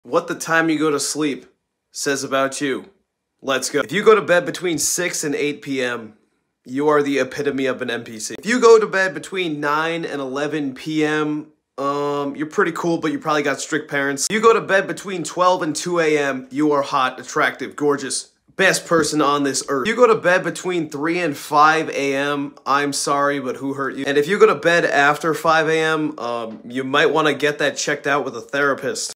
What the time you go to sleep says about you. Let's go. If you go to bed between 6 and 8 p.m., you are the epitome of an NPC. If you go to bed between 9 and 11 p.m., you're pretty cool, but you probably got strict parents. If you go to bed between 12 and 2 a.m., you are hot, attractive, gorgeous, best person on this earth. If you go to bed between 3 and 5 a.m., I'm sorry, but who hurt you? And if you go to bed after 5 a.m., you might want to get that checked out with a therapist.